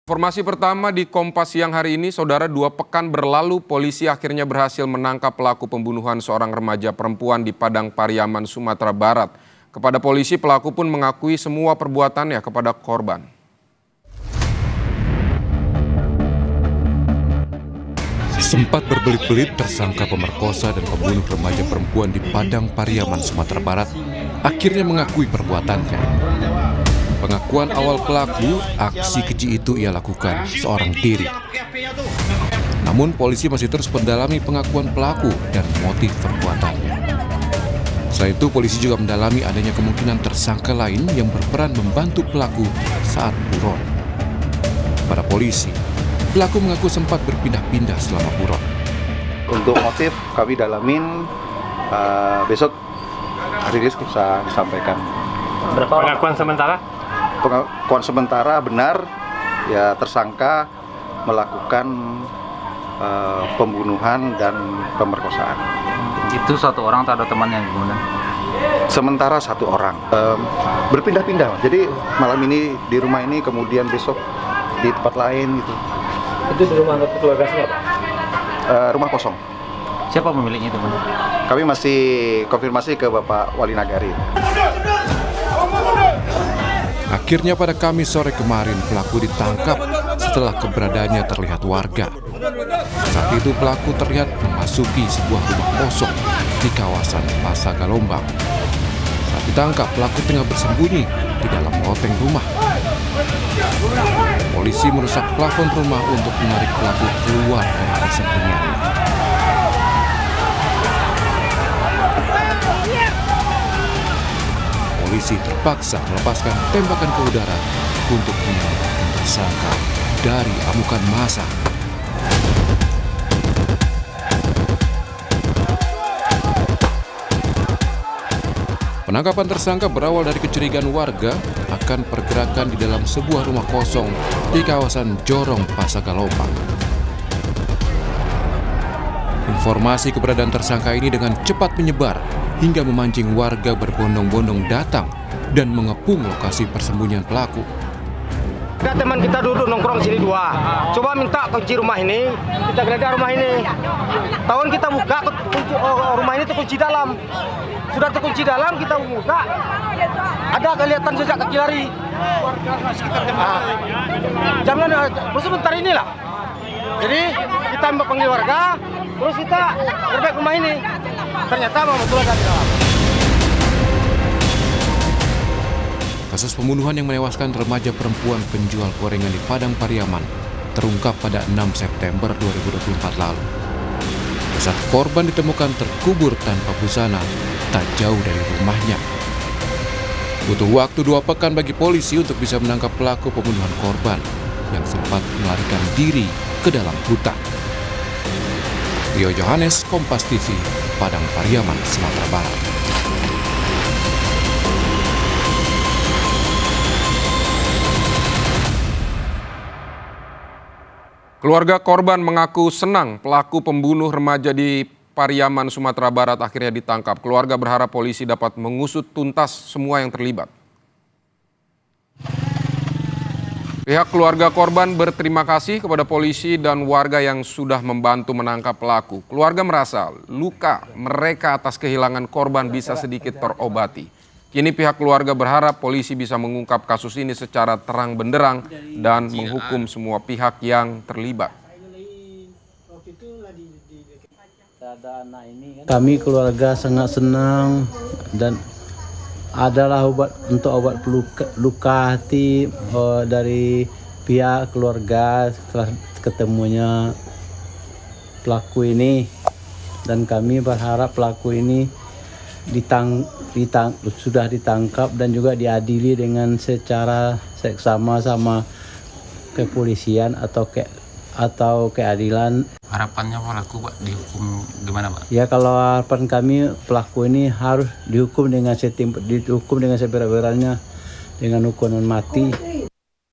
Informasi pertama di Kompas siang hari ini, saudara, 2 pekan berlalu polisi akhirnya berhasil menangkap pelaku pembunuhan seorang remaja perempuan di Padang Pariaman, Sumatera Barat. Kepada polisi, pelaku pun mengakui semua perbuatannya kepada korban. Sempat berbelit-belit tersangka pemerkosa dan pembunuh remaja perempuan di Padang Pariaman, Sumatera Barat akhirnya mengakui perbuatannya. Pengakuan awal pelaku, aksi keji itu ia lakukan seorang diri. Namun polisi masih terus mendalami pengakuan pelaku dan motif perbuatannya. Selain itu polisi juga mendalami adanya kemungkinan tersangka lain yang berperan membantu pelaku saat buron. Pada polisi, pelaku mengaku sempat berpindah-pindah selama buron. Untuk motif kami dalamin, besok hari ini bisa disampaikan. Berapa pengakuan sementara? Pengakuan sementara benar, ya tersangka melakukan pembunuhan dan pemerkosaan. Itu satu orang atau ada temannya kemudian? Sementara satu orang, berpindah-pindah. Jadi malam ini di rumah ini, kemudian besok di tempat lain gitu. Itu di rumah keluarga siapa? Rumah kosong. Siapa pemiliknya itu? Kami masih konfirmasi ke Bapak Wali Nagari. Akhirnya pada Kamis sore kemarin pelaku ditangkap setelah keberadaannya terlihat warga. Saat itu pelaku terlihat memasuki sebuah rumah kosong di kawasan Pasagalombang. Saat ditangkap pelaku tengah bersembunyi di dalam loteng rumah. Polisi merusak plafon rumah untuk menarik pelaku keluar dari persembunyiannya. Polisi terpaksa melepaskan tembakan ke udara untuk menyelamatkan tersangka dari amukan massa. Penangkapan tersangka berawal dari kecurigaan warga akan pergerakan di dalam sebuah rumah kosong di kawasan Jorong, Pasagalombang. Informasi keberadaan tersangka ini dengan cepat menyebar hingga memancing warga berbondong-bondong datang dan mengepung lokasi persembunyian pelaku. Ada teman kita duduk nongkrong sini 2. Coba minta kunci rumah ini, kita geledah rumah ini. Tahun kita buka, kunci, rumah ini terkunci dalam. Sudah terkunci dalam, kita buka. Ada kelihatan jejak kaki lari. Jangan sebentar inilah. Jadi kita panggil warga, terus kita gerbek rumah ini. Ternyata memang betul ada di dalam. Kasus pembunuhan yang menewaskan remaja perempuan penjual gorengan di Padang Pariaman terungkap pada 6 September 2024 lalu. Saat korban ditemukan terkubur tanpa busana tak jauh dari rumahnya. Butuh waktu 2 pekan bagi polisi untuk bisa menangkap pelaku pembunuhan korban yang sempat melarikan diri ke dalam hutan. Rio Johannes, Kompas TV, Padang Pariaman, Sumatera Barat. Keluarga korban mengaku senang pelaku pembunuh remaja di Pariaman, Sumatera Barat akhirnya ditangkap. Keluarga berharap polisi dapat mengusut tuntas semua yang terlibat. Pihak keluarga korban berterima kasih kepada polisi dan warga yang sudah membantu menangkap pelaku. Keluarga merasa luka mereka atas kehilangan korban bisa sedikit terobati. Kini pihak keluarga berharap polisi bisa mengungkap kasus ini secara terang benderang dan menghukum semua pihak yang terlibat. Kami keluarga sangat senang dan adalah obat luka hati dari pihak keluarga setelah ketemunya pelaku ini, dan kami berharap pelaku ini sudah ditangkap dan juga diadili dengan secara seksama sama kepolisian atau keadilan. Harapannya pelaku Pak dihukum gimana Pak? Ya, kalau harapan kami pelaku ini harus dihukum dengan seberat-beratnya dengan hukuman mati.